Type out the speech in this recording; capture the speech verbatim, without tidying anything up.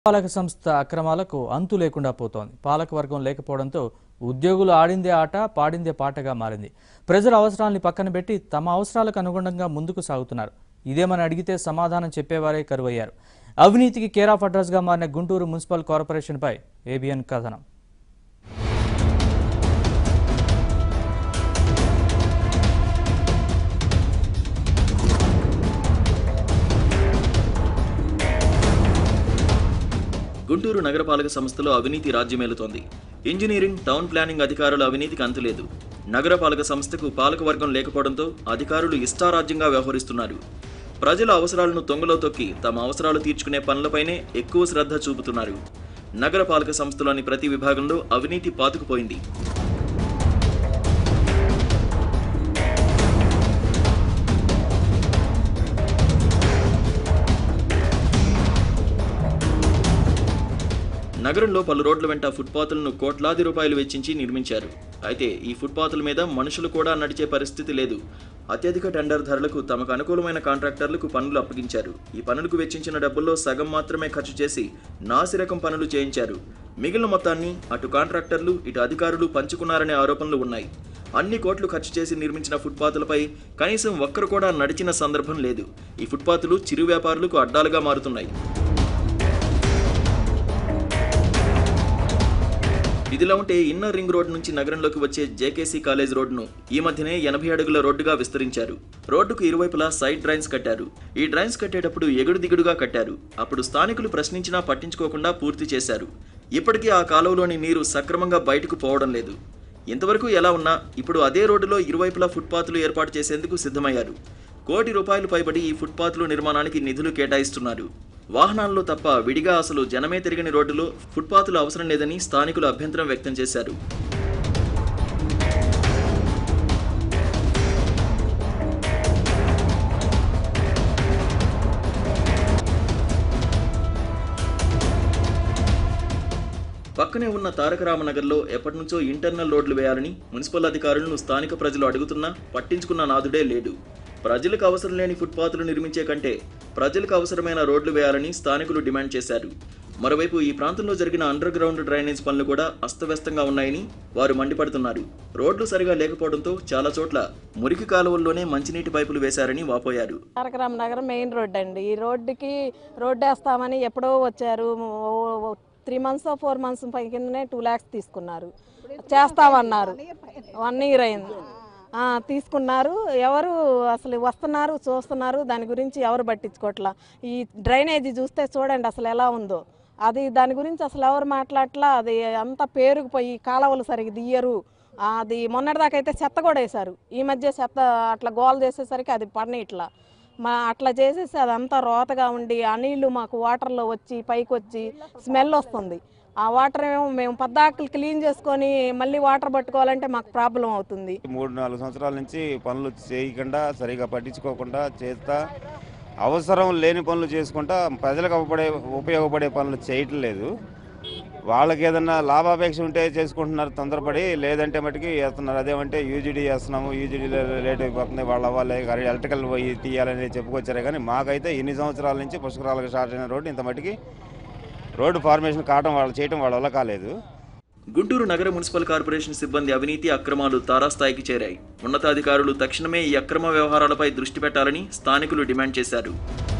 పాలక సంస్థ అక్రమాలకు అంతు లేకుండా పోతోంది. పాలకవర్గం లేకపోవడంతో ఉద్యోగులు ఆడిందే ఆట పాడిందే పాటగా మారింది. ప్రజల అవసరాల్ని పక్కన పెట్టి తమ అవసరాలకు అనుగుణంగా ముందుకు సాగుతున్నారు. ఇదేమని అడిగితే సమాధానం చెప్పేవారే కరువయ్యారు. అవినీతికి కేర్ ఆఫ్ అడ్రస్ గా మారిన గుంటూరు మున్సిపల్ కార్పొరేషన్ పై ఏబిఎన్ కథనం. గుంటూరు నగరపాలక సంస్థలో అవినీతి రాజ్యమేలుతోంది. ఇంజనీరింగ్, టౌన్ ప్లానింగ్ అధికారుల అవినీతికి అంతులేదు. నగరపాలక సంస్థకు పాలకవర్గం లేకపోవడంతో అధికారులు ఇష్టారాజ్యంగా వ్యవహరిస్తున్నారు. ప్రజల అవసరాలను తొంగలో తొక్కి తమ అవసరాలు తీర్చుకునే పనులపైనే ఎక్కువ శ్రద్ధ చూపుతున్నారు. నగరపాలక సంస్థలోని ప్రతి విభాగంలో అవినీతి పాతుకుపోయింది. నగరంలో పలు రోడ్ల వెంట ఫుట్పాత్లను కోట్లాది రూపాయలు వెచ్చించి నిర్మించారు. అయితే ఈ ఫుట్పాత్ల మీద మనుషులు కూడా నడిచే పరిస్థితి లేదు. అత్యధిక టెండర్ ధరలకు తమకు అనుకూలమైన కాంట్రాక్టర్లకు పనులు అప్పగించారు. ఈ పనులకు వెచ్చించిన డబ్బుల్లో సగం మాత్రమే ఖర్చు చేసి నాసిరకం పనులు చేయించారు. మిగిలిన మొత్తాన్ని అటు కాంట్రాక్టర్లు ఇటు అధికారులు పంచుకున్నారనే ఆరోపణలు ఉన్నాయి. అన్ని కోట్లు ఖర్చు చేసి నిర్మించిన ఫుట్పాత్లపై కనీసం ఒక్కరు కూడా నడిచిన సందర్భం లేదు. ఈ ఫుట్పాత్లు చిరు వ్యాపారులకు అడ్డాలుగా మారుతున్నాయి. ఇదిలా ఉంటే ఇన్నర్ రింగ్ రోడ్ నుంచి నగరంలోకి వచ్చే జేకేసీ కాలేజ్ రోడ్డును ఈ మధ్యనే ఎనభై అడుగుల రోడ్డుగా విస్తరించారు. రోడ్డుకు ఇరువైపులా సైడ్ డ్రైన్స్ కట్టారు. ఈ డ్రైన్స్ కట్టేటప్పుడు ఎగుడు దిగుడుగా కట్టారు. అప్పుడు స్థానికులు ప్రశ్నించినా పట్టించుకోకుండా పూర్తి చేశారు. ఇప్పటికీ ఆ కాలువలోని నీరు సక్రమంగా బయటకు పోవడం లేదు. ఇంతవరకు ఎలా ఉన్నా ఇప్పుడు అదే రోడ్డులో ఇరువైపులా ఫుట్పాత్లు ఏర్పాటు చేసేందుకు సిద్ధమయ్యారు. కోటి రూపాయలు పైబడి ఈ ఫుట్పాత్లు నిర్మాణానికి నిధులు కేటాయిస్తున్నారు. వాహనాల్లో తప్ప విడిగా అసలు జనమే తిరిగని రోడ్డులో ఫుట్పాత్లు అవసరం లేదని స్థానికులు అభ్యంతరం వ్యక్తం చేశారు. పక్కనే ఉన్న తారకరామనగర్లో ఎప్పటినుంచో ఇంటర్నల్ రోడ్లు వేయాలని మున్సిపల్ అధికారులను స్థానిక ప్రజలు అడుగుతున్నా పట్టించుకున్న నాదుడే లేడు. ప్రజలకు అవసరం లేని ఫుట్పాత్లు నిర్మించే కంటే ప్రజలకు అవసరమైన రోడ్లు వేయాలని స్థానికులు డిమాండ్ చేశారు. మరోవైపు ఈ ప్రాంతంలో జరిగిన అండర్ గ్రౌండ్ డ్రైనేజ్ పనులు కూడా అస్తవ్యస్తంగా ఉన్నాయని వారు మండిపడుతున్నారు. రోడ్లు సరిగా లేకపోవడంతో చాలా చోట్ల మురికి కాలువల్లోనే మంచినీటి పైపులు వేశారని వాపోయారు. తారకరామ నగరం మెయిన్ రోడ్ అండి. ఈ రోడ్డుకి రోడ్డు వేస్తామని ఎప్పుడో వచ్చారు. త్రీ మంత్స్ ఫోర్ మంత్స్ పై కిందనే టూ ల్యాక్స్ తీసుకున్నారు. చేస్తామన్నారు. వన్ ఇయర్ అయింది తీసుకున్నారు. ఎవరు అసలు వస్తున్నారు చూస్తున్నారు, దాని గురించి ఎవరు పట్టించుకోవట్లా. ఈ డ్రైనేజీ చూస్తే చూడండి అసలు ఎలా ఉందో. అది దాని గురించి అసలు ఎవరు మాట్లాడట్లా. అది అంతా పేరుకుపోయి కాలువలు సరిగ్గా దియ్యరు. అది మొన్నటిదాకా అయితే చెత్త కూడా వేశారు. ఈ మధ్య చెత్త అట్లా గోల చేసేసరికి అది పడిన ఇట్లా మా అట్లా చేసేసి అదంతా రోతగా ఉండి ఆ నీళ్లు మాకు వాటర్లో వచ్చి పైకి వచ్చి స్మెల్ వస్తుంది. ఆ వాటర్ ఏమో మేము పద్దాకులు క్లీన్ చేసుకొని మళ్ళీ వాటర్ పట్టుకోవాలంటే మాకు ప్రాబ్లం అవుతుంది. మూడు నాలుగు సంవత్సరాల నుంచి పనులు చేయకుండా సరిగా పట్టించుకోకుండా చేస్తా అవసరం లేని పనులు చేసుకుంటా ప్రజలకు ఉపయోగపడే ఉపయోగపడే పనులు చేయటం లేదు. వాళ్ళకి ఏదన్నా లాభాపేక్ష ఉంటే చేసుకుంటున్నారు తొందరపడి, లేదంటే మటుకి వేస్తున్నారు. అదేమంటే యూజీడీ వేస్తున్నాము, యూజీడీలో లేట్ అయిపోతుంది, వాళ్ళ అవ్వాలి ఎలక్ట్రికల్ పోయి తీయాలని చెప్పుకొచ్చారే. కానీ మాకైతే ఎన్ని సంవత్సరాల నుంచి పుష్కరాలకు స్టార్ట్ అయిన రోడ్డు ఇంత మటుకి రోడ్డు ఫార్మేషన్ కావడం వాళ్ళు చేయడం వాళ్ళ వల్ల కాలేదు. గుంటూరు నగర మున్సిపల్ కార్పొరేషన్ సిబ్బంది అవినీతి అక్రమాలు తారాస్థాయికి చేరాయి. ఉన్నతాధికారులు తక్షణమే ఈ అక్రమ వ్యవహారాలపై దృష్టి పెట్టాలని స్థానికులు డిమాండ్ చేశారు.